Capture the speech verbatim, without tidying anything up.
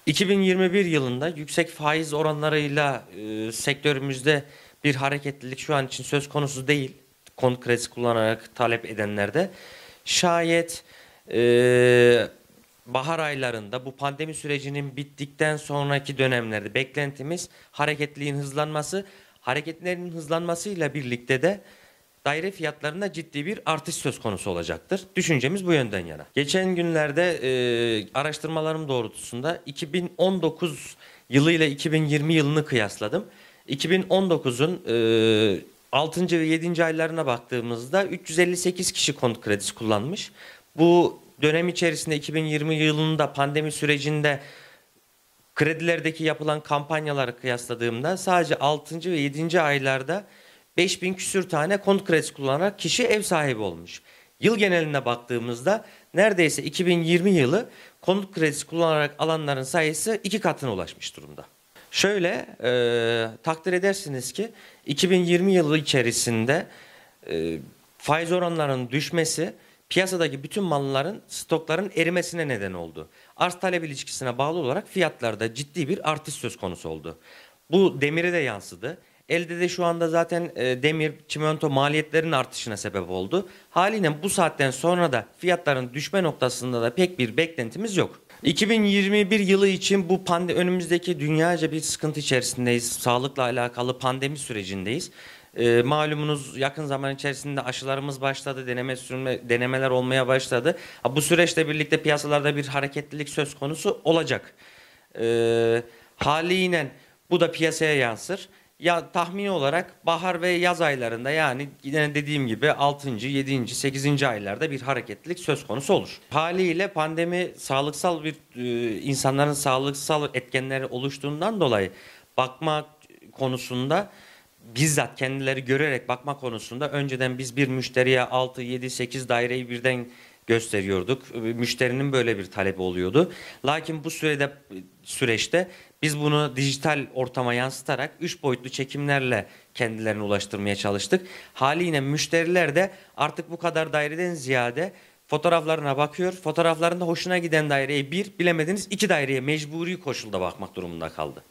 iki bin yirmi bir yılında yüksek faiz oranlarıyla e, sektörümüzde bir hareketlilik şu an için söz konusu değil. Konut kredisi kullanarak talep edenlerde. Şayet e, bahar aylarında bu pandemi sürecinin bittikten sonraki dönemlerde beklentimiz hareketliliğin hızlanması. Hareketlerin hızlanmasıyla birlikte de daire fiyatlarında ciddi bir artış söz konusu olacaktır. Düşüncemiz bu yönden yana. Geçen günlerde e, araştırmalarım doğrultusunda iki bin on dokuz yılı ile iki bin yirmi yılını kıyasladım. iki bin on dokuzun e, altıncı ve yedinci aylarına baktığımızda üç yüz elli sekiz kişi konut kredisi kullanmış. Bu dönem içerisinde iki bin yirmi yılında pandemi sürecinde kredilerdeki yapılan kampanyaları kıyasladığımda sadece altıncı ve yedinci aylarda beş bin küsür tane konut kredisi kullanarak kişi ev sahibi olmuş. Yıl geneline baktığımızda neredeyse iki bin yirmi yılı konut kredisi kullanarak alanların sayısı iki katına ulaşmış durumda. Şöyle e, takdir edersiniz ki iki bin yirmi yılı içerisinde e, faiz oranlarının düşmesi piyasadaki bütün malların, stokların erimesine neden oldu. Arz talep ilişkisine bağlı olarak fiyatlarda ciddi bir artış söz konusu oldu. Bu demire de yansıdı. Elde de şu anda zaten e, demir, çimento maliyetlerinin artışına sebep oldu. Haliyle bu saatten sonra da fiyatların düşme noktasında da pek bir beklentimiz yok. iki bin yirmi bir yılı için bu pandemi, önümüzdeki dünyaca bir sıkıntı içerisindeyiz. Sağlıkla alakalı pandemi sürecindeyiz. E, malumunuz yakın zaman içerisinde aşılarımız başladı, deneme sürme, denemeler olmaya başladı. Ha, bu süreçle birlikte piyasalarda bir hareketlilik söz konusu olacak. E, haliyle bu da piyasaya yansır. Ya tahmini olarak bahar ve yaz aylarında, yani yine dediğim gibi altıncı, yedinci, sekizinci aylarda bir hareketlilik söz konusu olur. Haliyle pandemi sağlıksal bir e, insanların sağlıksal etkenleri oluştuğundan dolayı bakma konusunda, bizzat kendileri görerek bakma konusunda önceden biz bir müşteriye altı, yedi, sekiz daireyi birden gösteriyorduk. Müşterinin böyle bir talebi oluyordu. Lakin bu sürede süreçte biz bunu dijital ortama yansıtarak üç boyutlu çekimlerle kendilerine ulaştırmaya çalıştık. Haliyle müşteriler de artık bu kadar daireden ziyade fotoğraflarına bakıyor. Fotoğraflarında hoşuna giden daireye bir, bilemediniz iki daireye mecburi koşulda bakmak durumunda kaldı.